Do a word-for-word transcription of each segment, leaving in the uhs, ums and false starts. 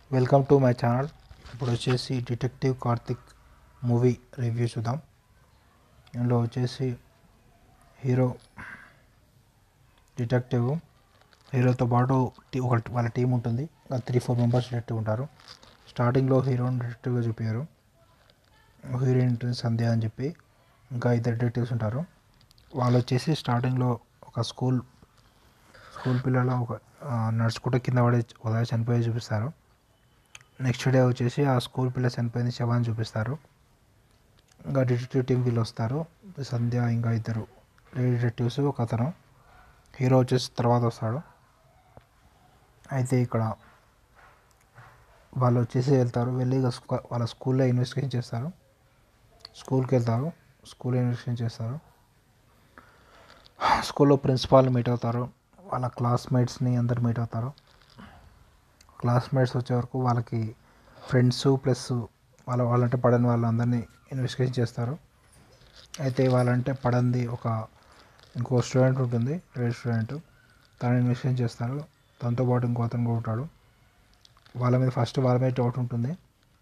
Welcome to my channel. ఇప్పుడు వచ్చేసి detective Karthik movie review చూద్దాం. ఇందులో వచ్చేసి హీరో డిటెక్టివ్, హీరోతో పాటు ఒక వాళ్ళ టీం ఉంటుంది. త్రీ ఫోర్ మెంబర్స్ డిటెక్టివ్ ఉంటారు. స్టార్టింగ్లో హీరోని డిటెక్టివ్గా చూపారు. హీరోయిన్ సంధ్య అని చెప్పి ఇంకా ఇద్దరు డిటెక్టివ్స్ ఉంటారు. వాళ్ళు వచ్చేసి స్టార్టింగ్లో ఒక స్కూల్ స్కూల్ పిల్లలు ఒక నడుచుకుంటే కింద పడి వదిలి చనిపోయి చూపిస్తారు. నెక్స్ట్ డే వచ్చేసి ఆ స్కూల్ పిల్ల చనిపోయింది శవాన్ని చూపిస్తారు. ఇంకా డిటెక్టివ్ టీం వీళ్ళు వస్తారు. సంధ్య ఇంకా ఇద్దరు లేడీ డిటెక్టివ్స్, ఒక అతను. హీరో వచ్చేసి తర్వాత వస్తాడు. అయితే ఇక్కడ వాళ్ళు వచ్చేసి వెళ్తారు. వెళ్ళి వాళ్ళ స్కూల్లో ఇన్వెస్టిగేషన్ చేస్తారు. స్కూల్కి వెళ్తారు. స్కూల్లో ఇన్వెస్టిగేషన్ చేస్తారు. స్కూల్లో ప్రిన్సిపాల్ మీట్ అవుతారు. వాళ్ళ క్లాస్మేట్స్ని అందరు మీట్ అవుతారు. క్లాస్మేట్స్ వచ్చే వరకు వాళ్ళకి ఫ్రెండ్స్ ప్లస్ వాళ్ళ వాళ్ళంటే పడని వాళ్ళందరినీ ఇన్వెస్టిగేషన్ చేస్తారు. అయితే వాళ్ళంటే పడంది ఒక ఇంకో స్టూడెంట్ ఉంటుంది, రేడ్ స్టూడెంట్. తను ఇన్వెస్టిగేషన్ చేస్తారు. దాంతోపాటు ఇంకో అతను కూడా ఉంటాడు. వాళ్ళ మీద ఫస్ట్ వాళ్ళ మీద డౌట్ ఉంటుంది.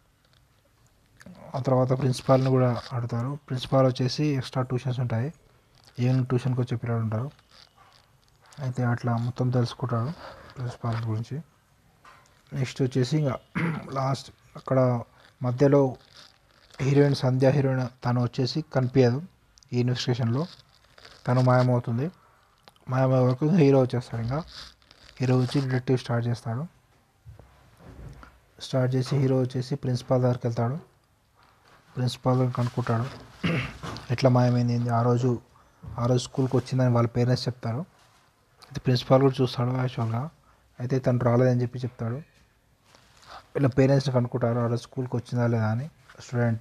ఆ తర్వాత ప్రిన్సిపాల్ని కూడా అడుగుతారు. ప్రిన్సిపాల్ వచ్చేసి ఎక్స్ట్రా ట్యూషన్స్ ఉంటాయి, ఈవినింగ్ ట్యూషన్కి వచ్చే పిల్లలు ఉంటారు. అయితే అట్లా మొత్తం తెలుసుకుంటాడు ప్రిన్సిపాల్ గురించి. నెక్స్ట్ వచ్చేసి ఇంకా లాస్ట్ అక్కడ మధ్యలో హీరోయిన్ సంధ్య హీరోయిన్ తను వచ్చేసి కనిపించదు. ఈ ఇన్వెస్టిగేషన్లో తను మాయమవుతుంది. మాయమయ్యే వరకు హీరో వచ్చేస్తాడు. ఇంకా హీరో వచ్చి డిటెక్టివ్ స్టార్ట్ చేస్తాడు. స్టార్ట్ చేసి హీరో వచ్చేసి ప్రిన్సిపాల్ దగ్గరికి వెళ్తాడు. ప్రిన్సిపాల్ కనుక్కుంటాడు ఎట్లా మాయమైంది, ఆ రోజు ఆ రోజు స్కూల్కి వచ్చిందని వాళ్ళ పేరెంట్స్ చెప్తారు. అయితే ప్రిన్సిపాల్ కూడా చూస్తాడు యాక్చువల్గా. అయితే తను రాలేదని చెప్పి చెప్తాడు. వీళ్ళ పేరెంట్స్ని కనుక్కుంటారు ఆ రోజు స్కూల్కి వచ్చిందా లేదా అని. స్టూడెంట్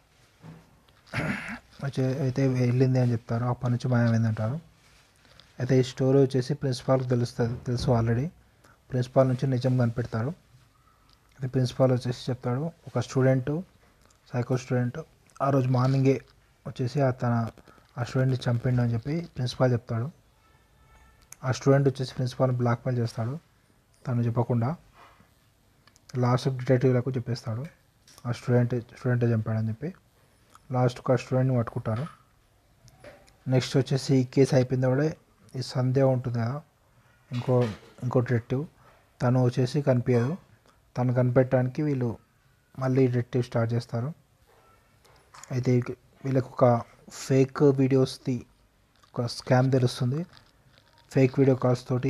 వచ్చే అయితే వెళ్ళింది అని చెప్తారు. అప్పటి నుంచి మాయమైంది అంటారు. అయితే ఈ స్టోరీ వచ్చేసి ప్రిన్సిపాల్కి తెలుస్తుంది తెలుసు ఆల్రెడీ. ప్రిన్సిపాల్ నుంచి నిజం కనిపెడతాడు. అయితే ప్రిన్సిపాల్ వచ్చేసి చెప్తాడు, ఒక స్టూడెంట్ సైకో స్టూడెంట్ ఆ రోజు మార్నింగే వచ్చేసి తన ఆ స్టూడెంట్ని చంపిండు అని చెప్పి ప్రిన్సిపాల్ చెప్తాడు. ఆ స్టూడెంట్ వచ్చేసి ప్రిన్సిపాల్ని బ్లాక్మెయిల్ చేస్తాడు తను చెప్పకుండా. లాస్ట్ డిటెక్టివ్లకు చెప్పేస్తాడు ఆ స్టూడెంట్ స్టూడెంటే చంపాడని చెప్పి. లాస్ట్కి ఆ స్టూడెంట్ని పట్టుకుంటారు. నెక్స్ట్ వచ్చేసి ఈ కేసు అయిపోయింది కూడా ఈ సంధ్య ఉంటుంది కదా, ఇంకో ఇంకో డిటెక్టివ్, తను వచ్చేసి కనిపించదు. తను కనిపెట్టడానికి వీళ్ళు మళ్ళీ డిటెక్టివ్ స్టార్ట్ చేస్తారు. అయితే వీళ్ళకు ఒక ఫేక్ వీడియోస్ది ఒక స్కామ్ తెలుస్తుంది. ఫేక్ వీడియో కాల్స్ తోటి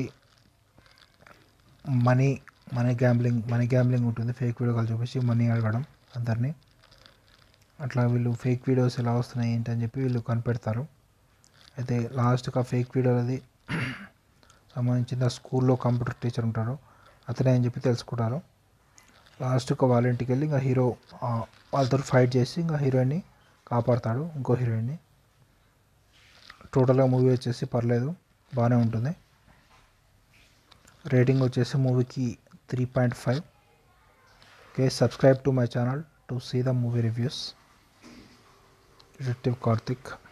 money money gambling money gambling ఉంటుంది. ఫేక్ వీడియో కాల్ చూపించి మనీ అడగడం అందరినీ. అట్లా వీళ్ళు ఫేక్ వీడియోస్ ఎలా వస్తున్నాయి ఏంటి అని చెప్పి వీళ్ళు కనిపెడతారు. అయితే లాస్ట్గా ఫేక్ వీడియోలది సంబంధించిన స్కూల్లో కంప్యూటర్ టీచర్ ఉంటాడు, అతనే అని చెప్పి తెలుసుకుంటారు. లాస్ట్గా వాళ్ళ ఇంటికి వెళ్ళి ఇంకా హీరో వాళ్ళతో ఫైట్ చేసి ఇంకా హీరోయిన్ని కాపాడతాడు, ఇంకో హీరోయిన్ని. టోటల్గా మూవీ వచ్చేసి పర్లేదు, బాగానే ఉంటుంది. రేటింగ్ వచ్చేసి మూవీకి three point five. Okay, subscribe to my channel to see the movie reviews. Detective Karthik.